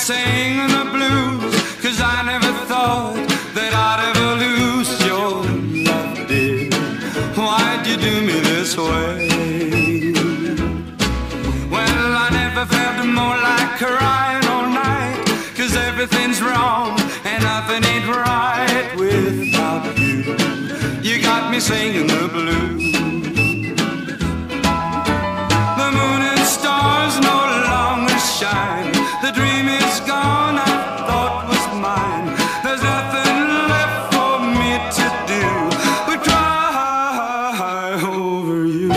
singing the blues, 'cause I never thought that I'd ever lose your love, dear. Why'd you do me this way? Well, I never felt more like crying all night, 'cause everything's wrong and nothing ain't right without you. You got me singing the blues. The moon and stars no longer shine. The dream is gone I thought was mine. There's nothing left for me to do but cry over you.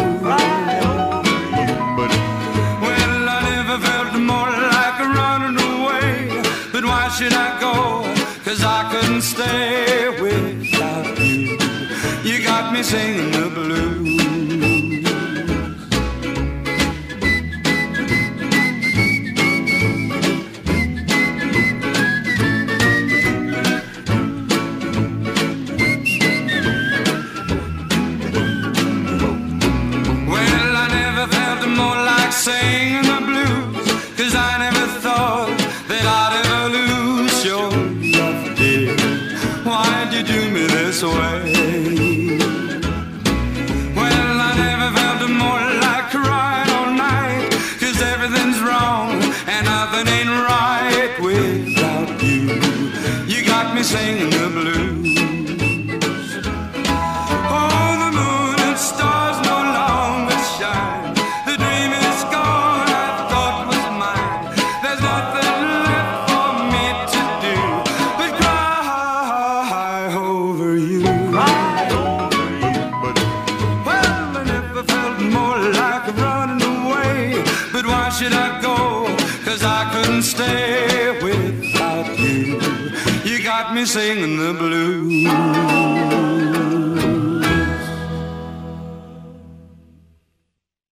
But, well, I never felt more like running away. But why should I go? 'Cause I couldn't stay without you. You got me singing the blues. Singing the blues, 'cause I never thought that I'd ever lose your love, dear. Why'd you do me this way? Well, I never felt more like crying all night, 'cause everything's wrong and nothing ain't right without you. You got me singing the blues. Oh, the moon and stars no longer shine. Should I go? 'Cause I couldn't stay without you. You got me singing the blues.